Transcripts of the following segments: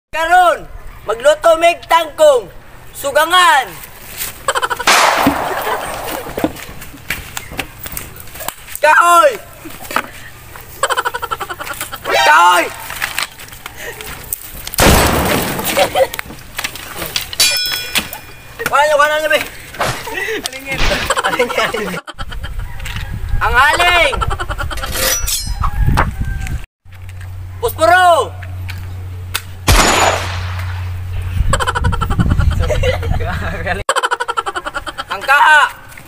Karon, magluto mig tangkong, sugangan. Kahoy! Kahoy! Wala niyo, be. Alingin. Ang haling! Pusporo! Ang kaha!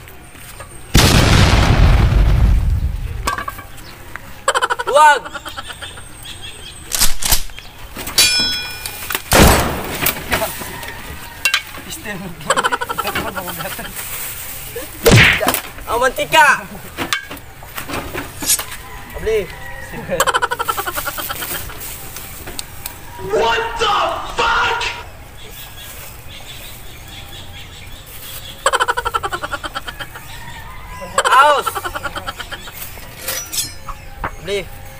Huwag! Ang mantika! Abli! What the fuck? Aus! Abli!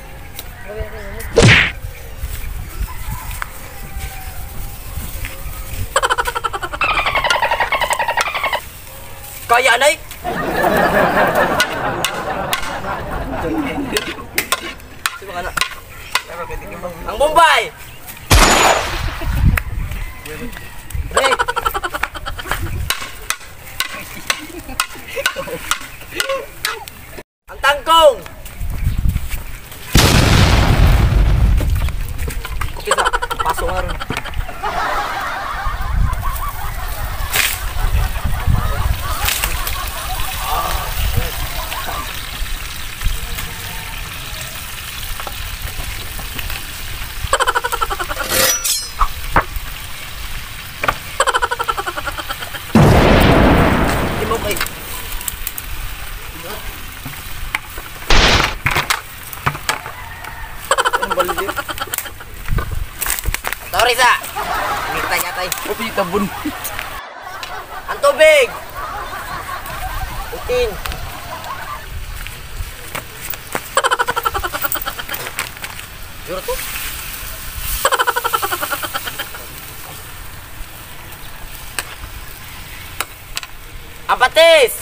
Kaya nay! Sino ka na? Ang Bombay! Break! Ang tangkong! Kita, pasok nga rin. Sorry sa. Ngita yatay. Kopi tabun. Ang tubig. Utin. Juro to. Apatis.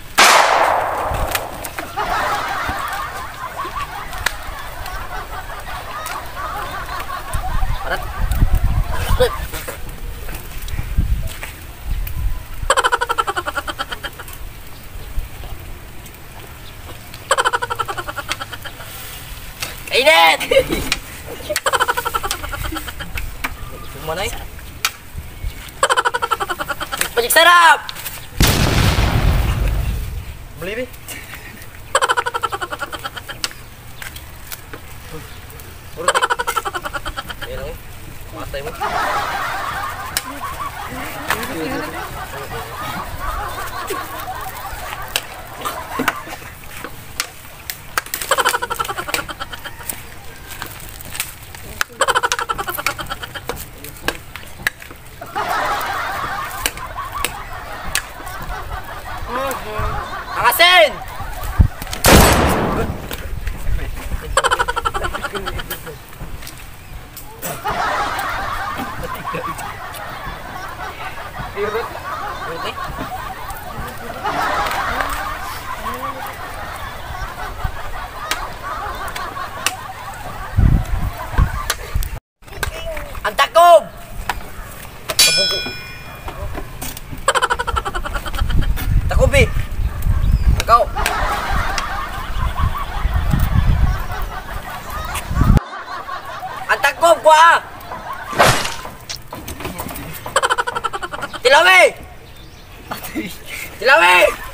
Parat. Kainit! Mana eh? Banyak sarap! Beli be? Urut be? Ayan lang eh. Matay mo. Ang asin! Urut eh? Ang takob! Takob eh! Ikaw! Ang takob ko ah! Tilawi! Tilawi!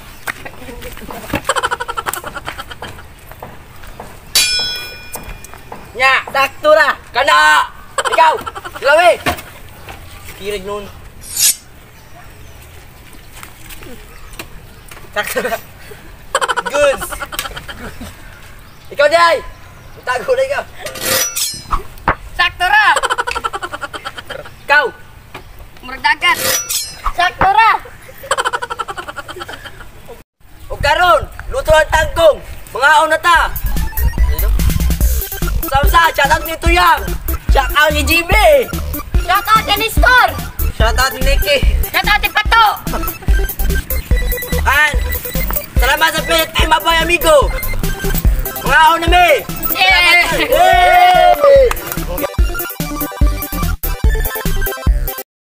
Nya! Taktura! Kana! Ikaw! Tilawi! Kirig nun. Taktura! Goods! Ikaw Jay! Itago na ikaw! Saktura! Ikaw! Murdagat! Saktura! O karon, luto ang tangkong! Mga na ta! Samsa, shout out nito yang! Shout out ni GB! Shoutout ni Nikki. Shout out Pato. Kan. Salamat sa Philip Team Aboy Amigo. Mga ako na may. Yeah. Eh!